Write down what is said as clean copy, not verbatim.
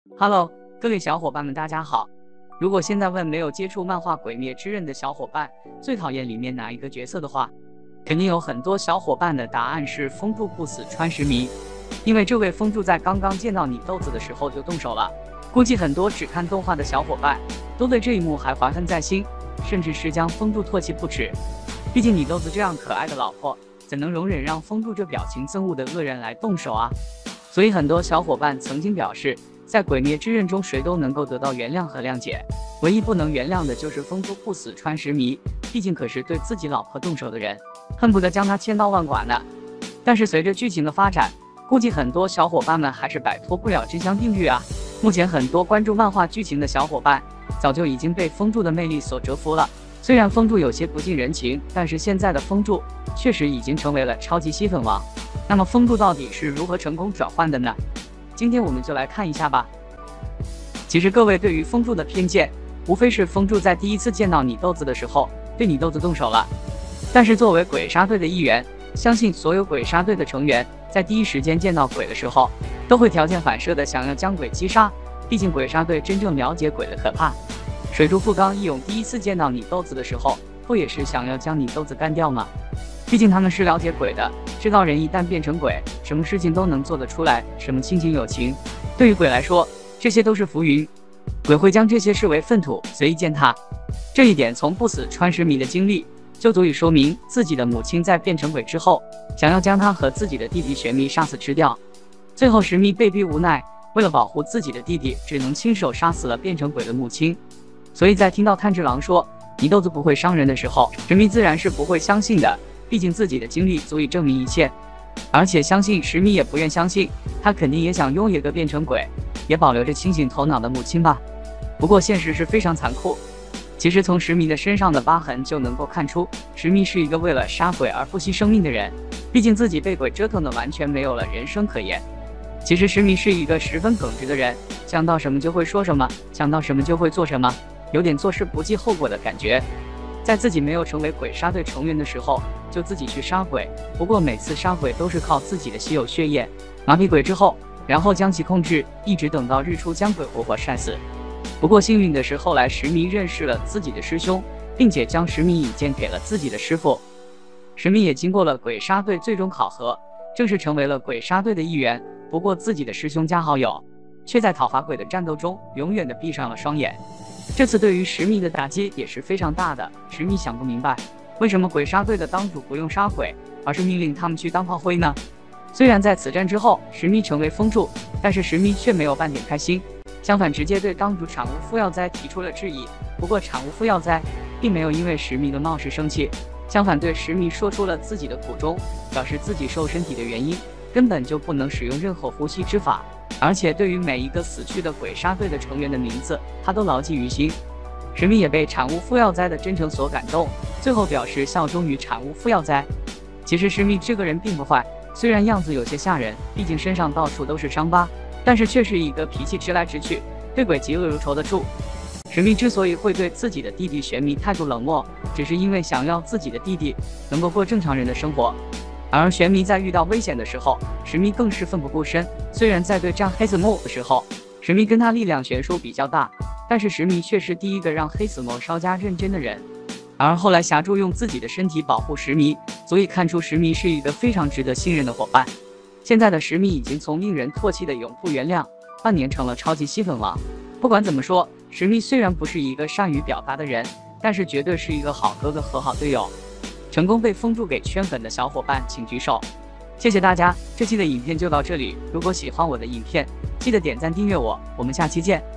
Hello，各位小伙伴们，大家好。如果现在问没有接触漫画《鬼灭之刃》的小伙伴最讨厌里面哪一个角色的话，肯定有很多小伙伴的答案是风柱不死川石迷，因为这位风柱在刚刚见到你豆子的时候就动手了。估计很多只看动画的小伙伴都对这一幕还怀恨在心，甚至是将风柱唾弃不止。毕竟你豆子这样可爱的老婆，怎能容忍让风柱这表情憎恶的恶人来动手啊？所以很多小伙伴曾经表示，在鬼灭之刃中谁都能够得到原谅和谅解，唯一不能原谅的就是风柱不死川石迷，毕竟可是对自己老婆动手的人，恨不得将他千刀万剐呢。但是随着剧情的发展，估计很多小伙伴们还是摆脱不了真香定律啊。目前很多关注漫画剧情的小伙伴早就已经被风柱的魅力所折服了。虽然风柱有些不近人情，但是现在的风柱确实已经成为了超级吸粉王。那么风柱到底是如何成功转换的呢？今天我们就来看一下吧。其实各位对于风柱的偏见，无非是风柱在第一次见到你豆子的时候对你豆子动手了。但是作为鬼杀队的一员，相信所有鬼杀队的成员在第一时间见到鬼的时候，都会条件反射的想要将鬼击杀。毕竟鬼杀队真正了解鬼的可怕。水柱富冈义勇第一次见到你豆子的时候，不也是想要将你豆子干掉吗？毕竟他们是了解鬼的，知道人一旦变成鬼，什么事情都能做得出来，什么亲情友情，对于鬼来说，这些都是浮云，鬼会将这些视为粪土，随意践踏。这一点从不死川石迷的经历就足以说明，自己的母亲在变成鬼之后，想要将他和自己的弟弟玄弥杀死吃掉，最后石弥被逼无奈，为了保护自己的弟弟，只能亲手杀死了变成鬼的母亲。所以在听到炭治郎说你豆子不会伤人的时候，石弥自然是不会相信的，毕竟自己的经历足以证明一切。而且相信石弥也不愿相信，他肯定也想拥有个变成鬼也保留着清醒头脑的母亲吧。不过现实是非常残酷，其实从石弥的身上的疤痕就能够看出，石弥是一个为了杀鬼而不惜生命的人，毕竟自己被鬼折腾的完全没有了人生可言。其实石弥是一个十分耿直的人，想到什么就会说什么，想到什么就会做什么，有点做事不计后果的感觉。在自己没有成为鬼杀队成员的时候，就自己去杀鬼，不过每次杀鬼都是靠自己的稀有血液麻痹鬼之后，然后将其控制，一直等到日出将鬼活活晒死。不过幸运的是，后来石弥认识了自己的师兄，并且将石弥引荐给了自己的师父。石弥也经过了鬼杀队最终考核，正式成为了鬼杀队的一员。不过自己的师兄加好友却在讨伐鬼的战斗中永远的闭上了双眼。这次对于石弥的打击也是非常大的。石弥想不明白，为什么鬼杀队的当主不用杀鬼，而是命令他们去当炮灰呢？虽然在此战之后石弥成为风柱，但是石弥却没有半点开心，相反直接对当主产物夫耀哉提出了质疑。不过产物夫耀哉并没有因为石弥的冒失生气，相反对石弥说出了自己的苦衷，表示自己受身体的原因根本就不能使用任何呼吸之法，而且对于每一个死去的鬼杀队的成员的名字他都牢记于心。石弥也被产物夫耀哉的真诚所感动，最后表示效忠于产物夫耀哉。其实石弥这个人并不坏，虽然样子有些吓人，毕竟身上到处都是伤疤，但是却是一个脾气直来直去，对鬼嫉恶如仇的柱。石弥之所以会对自己的弟弟玄弥态度冷漠，只是因为想要自己的弟弟能够过正常人的生活。而玄弥在遇到危险的时候，石弥更是奋不顾身。虽然在对战黑子墨的时候，石弥跟他力量悬殊比较大，但是石弥却是第一个让黑子墨稍加认真的人。而后来霞柱用自己的身体保护石弥，足以看出石弥是一个非常值得信任的伙伴。现在的石弥已经从令人唾弃的永不原谅，半年成了超级吸粉王。不管怎么说，石弥虽然不是一个善于表达的人，但是绝对是一个好哥哥和好队友。成功被风柱给圈粉的小伙伴请举手。谢谢大家，这期的影片就到这里。如果喜欢我的影片，记得点赞订阅我，我们下期见。